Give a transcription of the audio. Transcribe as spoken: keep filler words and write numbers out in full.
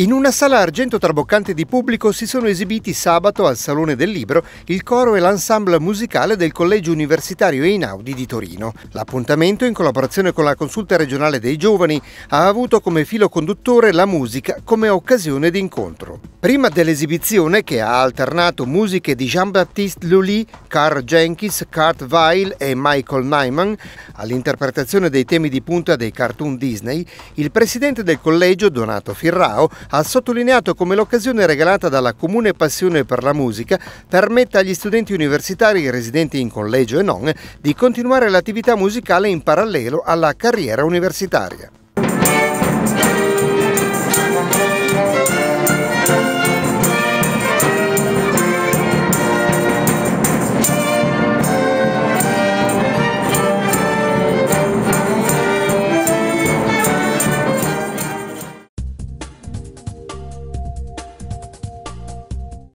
In una sala argento traboccante di pubblico si sono esibiti sabato al Salone del Libro il coro e l'ensemble musicale del Collegio Universitario Einaudi di Torino. L'appuntamento, in collaborazione con la Consulta regionale dei giovani, ha avuto come filo conduttore la musica come occasione di incontro. Prima dell'esibizione, che ha alternato musiche di Jean-Baptiste Lully, Karl Jenkins, Kurt Weill e Michael Nyman, all'interpretazione dei temi di punta dei cartoon Disney, il presidente del collegio, Donato Firrao, ha sottolineato come l'occasione regalata dalla comune passione per la musica permetta agli studenti universitari residenti in collegio e non di continuare l'attività musicale in parallelo alla carriera universitaria.